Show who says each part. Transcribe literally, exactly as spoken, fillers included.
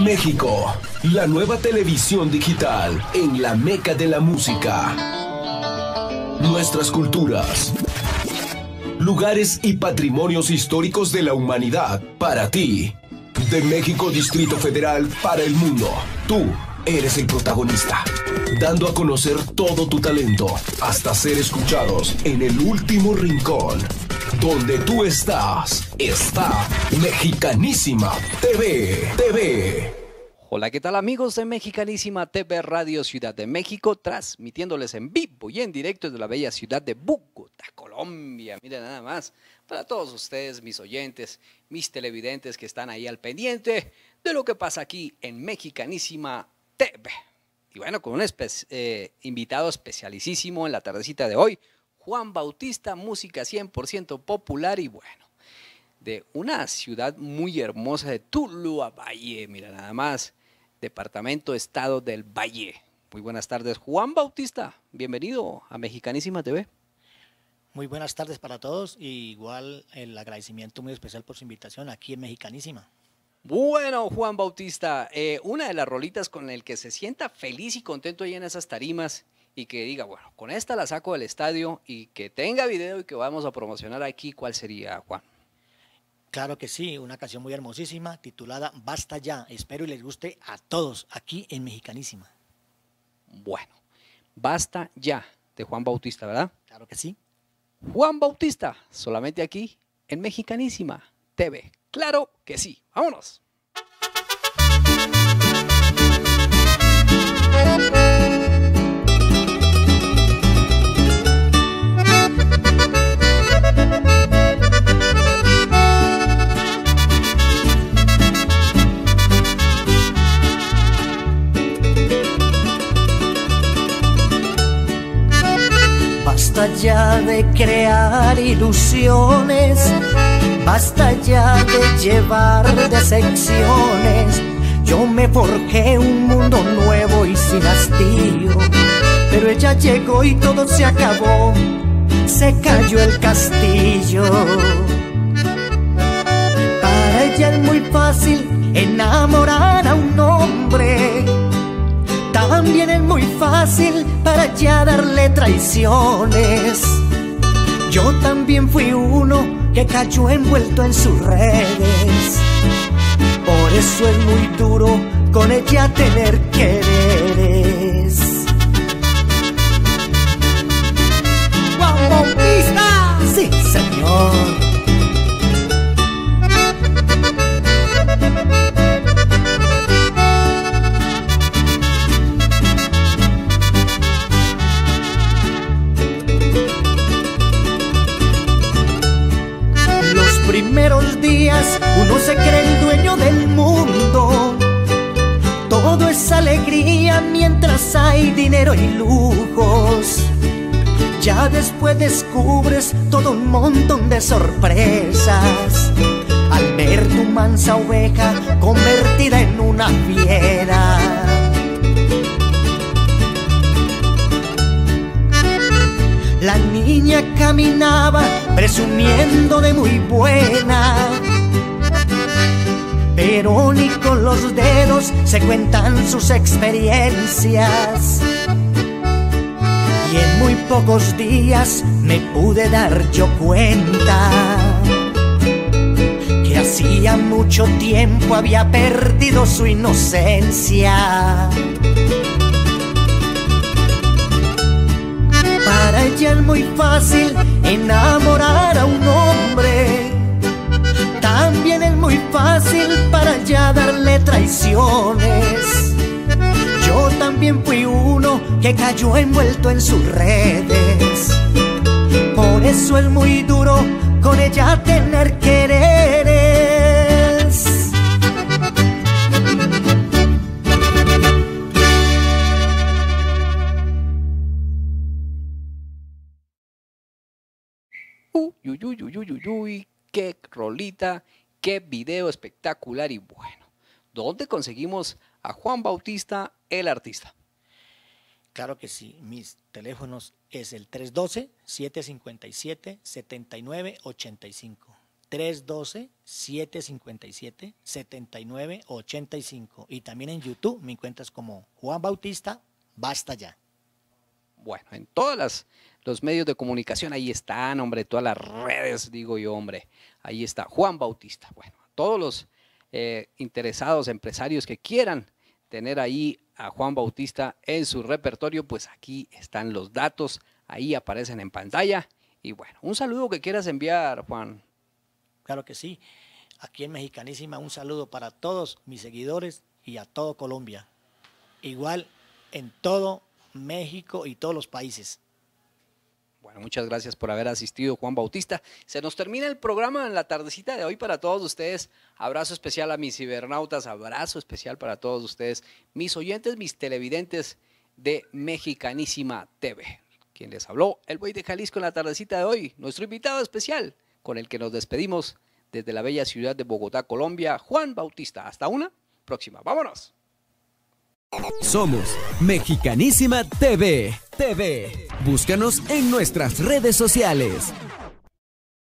Speaker 1: México, la nueva televisión digital en la meca de la música. Nuestras culturas, lugares y patrimonios históricos de la humanidad para ti. De México Distrito Federal para el mundo. Tú eres el protagonista, dando a conocer todo tu talento hasta ser escuchados en el último rincón. Donde tú estás, está Mexicanísima T V. T V.
Speaker 2: Hola, ¿qué tal amigos de Mexicanísima T V Radio Ciudad de México? Transmitiéndoles en vivo y en directo desde la bella ciudad de Bogotá, Colombia. Miren nada más, para todos ustedes, mis oyentes, mis televidentes que están ahí al pendiente de lo que pasa aquí en Mexicanísima T V. Y bueno, con un espe eh, invitado especialísimo en la tardecita de hoy, Juan Bautista, música cien por ciento popular y bueno, de una ciudad muy hermosa de Tuluá Valle, mira nada más, departamento, estado del Valle. Muy buenas tardes, Juan Bautista, bienvenido a Mexicanísima T V.
Speaker 3: Muy buenas tardes para todos y igual el agradecimiento muy especial por su invitación aquí en Mexicanísima.
Speaker 2: Bueno, Juan Bautista, eh, una de las rolitas con el que se sienta feliz y contento ahí en esas tarimas y que diga, bueno, con esta la saco del estadio y que tenga video y que vamos a promocionar aquí, ¿cuál sería, Juan?
Speaker 3: Claro que sí, una canción muy hermosísima titulada Basta Ya. Espero y les guste a todos aquí en Mexicanísima.
Speaker 2: Bueno, Basta Ya, de Juan Bautista, ¿verdad?
Speaker 3: Claro que sí.
Speaker 2: Juan Bautista, solamente aquí en Mexicanísima T V. Claro que sí, vámonos.
Speaker 3: Basta ya de crear ilusiones, basta ya de llevar decepciones. Yo me forjé un mundo nuevo y sin hastío, pero ella llegó y todo se acabó, se cayó el castillo. Para ella es muy fácil enamorar a un hombre, también es muy fácil para ya darle traiciones. Yo también fui uno que cayó envuelto en sus redes. Por eso es muy duro con ella tener quereres. ¡Juan Bautista! ¡Sí, señor! Primeros días uno se cree el dueño del mundo, todo es alegría mientras hay dinero y lujos. Ya después descubres todo un montón de sorpresas al ver tu mansa oveja convertida en una fiera. La niña caminaba presumiendo de muy buena, pero ni con los dedos se cuentan sus experiencias. Y en muy pocos días me pude dar yo cuenta que hacía mucho tiempo había perdido su inocencia. Para ella es muy fácil enamorar a un hombre, también es muy fácil para ya darle traiciones. Yo también fui uno que cayó envuelto en sus redes. Por eso es muy duro con ella tener quereres.
Speaker 2: Uy, uy, uy, uy, uy, uy, uy, qué rolita, qué video espectacular y bueno. ¿Dónde conseguimos a Juan Bautista, el artista?
Speaker 3: Claro que sí, mis teléfonos es el tres uno dos, siete cinco siete, siete nueve ocho cinco.
Speaker 4: tres uno dos, siete cinco siete, siete nueve ocho cinco. Y también en YouTube me encuentras como Juan Bautista, basta ya.
Speaker 2: Bueno, en todas las los medios de comunicación, ahí están, hombre, todas las redes, digo yo, hombre, ahí está Juan Bautista. Bueno, todos los eh, interesados, empresarios que quieran tener ahí a Juan Bautista en su repertorio, pues aquí están los datos, ahí aparecen en pantalla. Y bueno, un saludo que quieras enviar, Juan.
Speaker 4: Claro que sí, aquí en Mexicanísima un saludo para todos mis seguidores y a todo Colombia, igual en todo México y todos los países.
Speaker 2: Bueno, muchas gracias por haber asistido, Juan Bautista. Se nos termina el programa en la tardecita de hoy para todos ustedes. Abrazo especial a mis cibernautas, abrazo especial para todos ustedes, mis oyentes, mis televidentes de Mexicanísima T V. Quien les habló, el Buey de Jalisco en la tardecita de hoy, nuestro invitado especial, con el que nos despedimos desde la bella ciudad de Bogotá, Colombia, Juan Bautista. Hasta una próxima. ¡Vámonos!
Speaker 5: Somos Mexicanísima T V. T V. Búscanos en nuestras redes sociales.